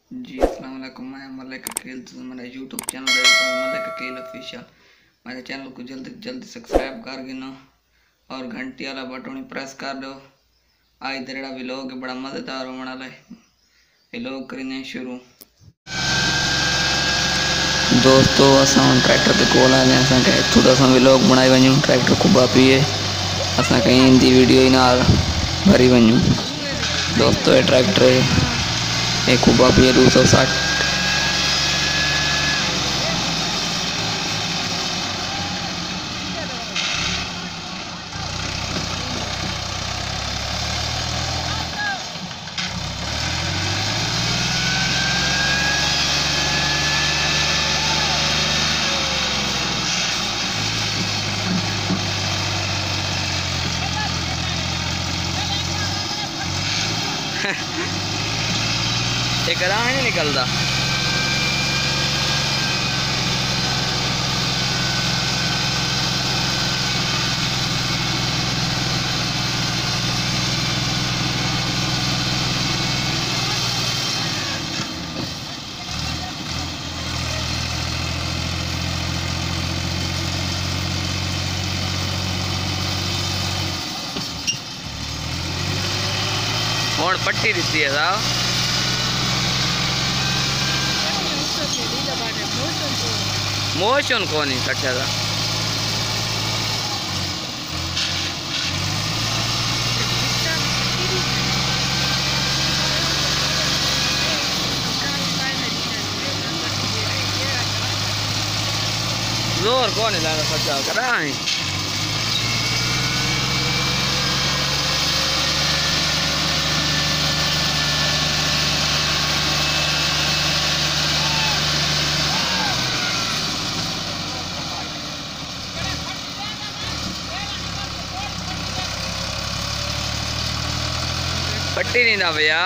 जी अस्सलाम वालेकुम। मैं मलिक अकील, मेरा यूट्यूब चैनल है मलिक अकील ऑफिशियल। मेरे चैनल को जल्दी से जल्दी सब्सक्राइब कर गिनो और घंटी वाला बटन प्रेस कर दो। आज तेरा व्लॉग बड़ा मज़ेदार होने वाला है। व्लॉग करने शुरू। दोस्तों असां ट्रैक्टर के कोल आ गए। असांखे इथों तो असां व्लॉग बनाए वञूं। ट्रैक्टर खुबा पिए असां कहीं ईंदी वीडियो ही नाल भरी वञूं। दोस्तों ये ट्रैक्टर है खुबा पिए 260। एक राह नहीं निकलता। और पट्टी दिखती है साहब। मोशन को नहीं कट्ठा था। जोर कौन है लाना सच्चा करा है। पट्टी नहीं ना भैया।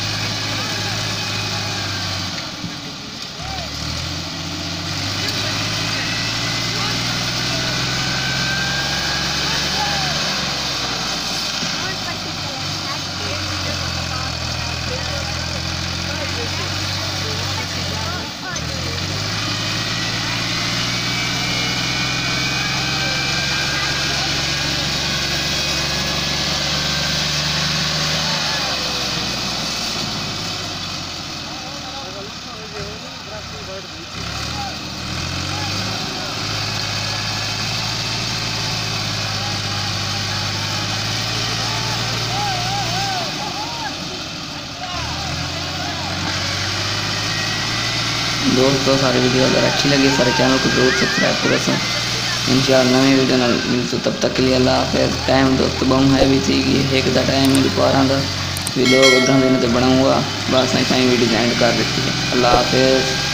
दोस्तों सारी वीडियो अगर अच्छी लगी सारे चैनल को जरूर सब्सक्राइब करो। इंशाअल्लाह नई वीडियो मिलते तब तक के लिए अल्लाह हाफिज़। टाइम दोस्तों बहुत हैवी थी कि एक दा टाइम ही दोपहर का व्लॉग उधर दिन तो बनाऊँगा बस नहीं वीडियो एंड कर देती है। अल्लाह हाफिज़।